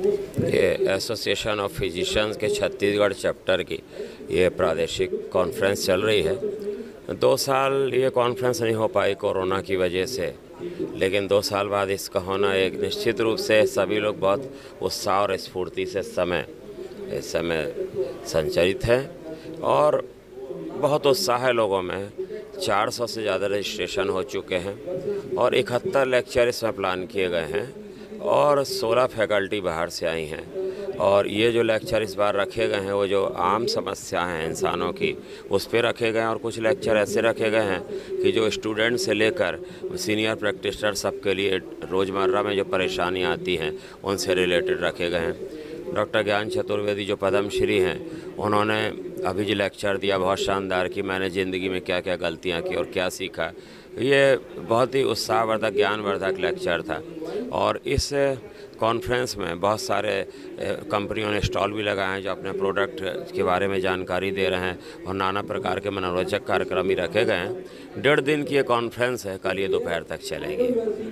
ये association of physicians के Chhattisgarh chapter की ये प्रादेशिक कॉन्फ्रेंस चल रही है। 2 साल ये कॉन्फ्रेंस नहीं हो पाई कोरोना की वजह से, लेकिन 2 साल बाद इसका होना एक निश्चित रूप से सभी लोग बहुत उत्साह और स्फूर्ति से इस समय संचरित है और बहुत उत्साह है लोगों में। 400 से ज़्यादा रजिस्ट्रेशन हो चुके हैं और 71 लेक्चर इसमें प्लान किए गए हैं और 16 फैकल्टी बाहर से आई हैं। और ये जो लेक्चर इस बार रखे गए हैं वो जो आम समस्या हैं इंसानों की उस पर रखे गए हैं, और कुछ लेक्चर ऐसे रखे गए हैं कि जो स्टूडेंट से लेकर सीनियर प्रैक्टिशनर सबके लिए रोज़मर्रा में जो परेशानियाँ आती हैं उनसे रिलेटेड रखे गए हैं। डॉक्टर ज्ञान चतुर्वेदी जो पद्मश्री हैं, उन्होंने अभी जो लेक्चर दिया बहुत शानदार कि मैंने ज़िंदगी में क्या क्या गलतियाँ की और क्या सीखा। ये बहुत ही उत्साहवर्धक ज्ञानवर्धक लेक्चर था। और इस कॉन्फ्रेंस में बहुत सारे कंपनियों ने स्टॉल भी लगाए हैं जो अपने प्रोडक्ट के बारे में जानकारी दे रहे हैं, और नाना प्रकार के मनोरंजक कार्यक्रम भी रखे गए हैं। 1.5 दिन की ये कॉन्फ्रेंस है, कल ये दोपहर तक चलेगी।